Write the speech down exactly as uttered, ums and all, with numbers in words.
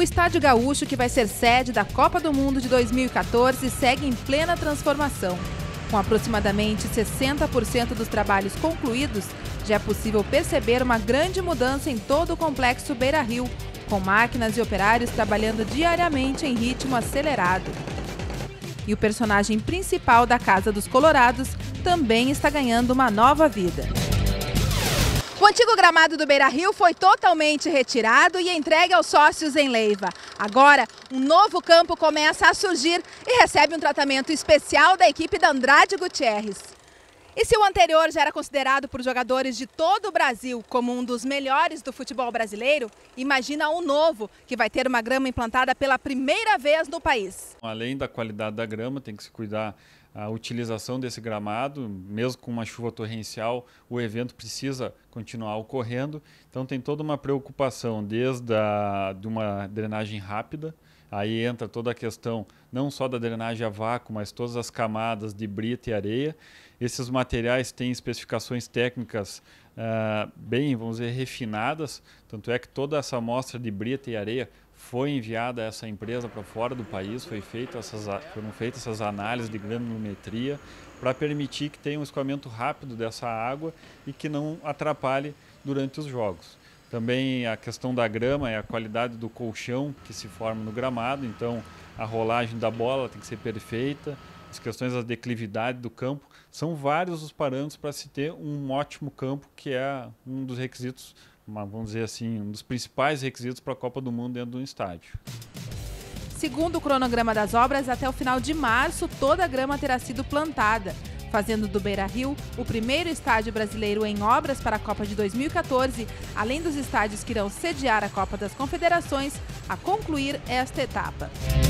Estádio Gaúcho, que vai ser sede da Copa do Mundo de dois mil e quatorze, segue em plena transformação. Com aproximadamente sessenta por cento dos trabalhos concluídos, já é possível perceber uma grande mudança em todo o complexo Beira-Rio, com máquinas e operários trabalhando diariamente em ritmo acelerado. E o personagem principal da Casa dos Colorados também está ganhando uma nova vida. O antigo gramado do Beira-Rio foi totalmente retirado e entregue aos sócios em Leiva. Agora, um novo campo começa a surgir e recebe um tratamento especial da equipe da Andrade Gutierrez. E se o anterior já era considerado por jogadores de todo o Brasil como um dos melhores do futebol brasileiro, imagina o novo, que vai ter uma grama implantada pela primeira vez no país. Além da qualidade da grama, tem que se cuidar a utilização desse gramado, mesmo com uma chuva torrencial, o evento precisa continuar ocorrendo. Então tem toda uma preocupação, desde a, de uma drenagem rápida, aí entra toda a questão não só da drenagem a vácuo, mas todas as camadas de brita e areia. Esses materiais têm especificações técnicas uh, bem, vamos dizer, refinadas, tanto é que toda essa amostra de brita e areia foi enviada a essa empresa para fora do país, foi feita essas, foram feitas essas análises de granulometria para permitir que tenha um escoamento rápido dessa água e que não atrapalhe durante os jogos. Também a questão da grama é a qualidade do colchão que se forma no gramado, então a rolagem da bola tem que ser perfeita, as questões da declividade do campo, são vários os parâmetros para se ter um ótimo campo, que é um dos requisitos, vamos dizer assim, um dos principais requisitos para a Copa do Mundo dentro de um estádio. Segundo o cronograma das obras, até o final de março toda a grama terá sido plantada, fazendo do Beira-Rio o primeiro estádio brasileiro em obras para a Copa de dois mil e quatorze, além dos estádios que irão sediar a Copa das Confederações, a concluir esta etapa.